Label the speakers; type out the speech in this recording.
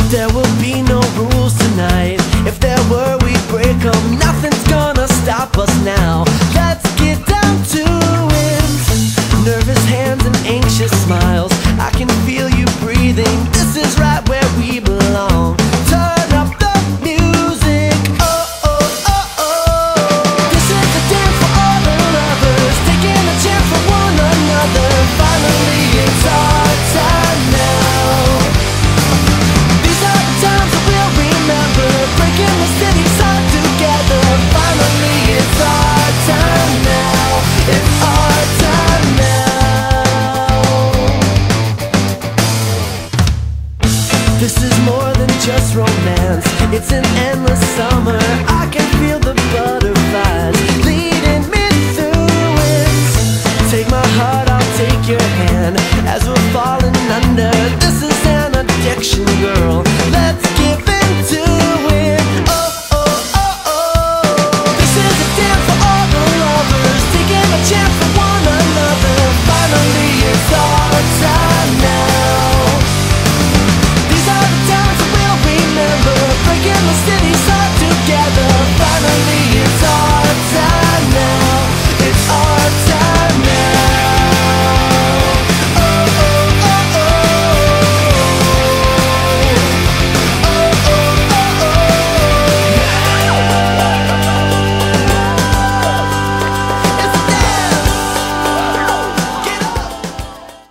Speaker 1: There will be no rules tonight. If there were, we'd break them. Nothing's gonna stop us now. Let's get down to it. Nervous hands and anxious smiles. I can feel you breathing. This is right where we belong. Turn up the music. Oh, oh, oh, oh. This is the dance for all the lovers, taking a chance for one another. Finally, it's our time now. These are the times that we'll remember, breaking the city's heart together. Finally, it's our time now. It's our time now. This is more than just romance. It's an endless summer. I can feel the butterflies leading me through it. Take my heart, I'll take your hand as we're falling under.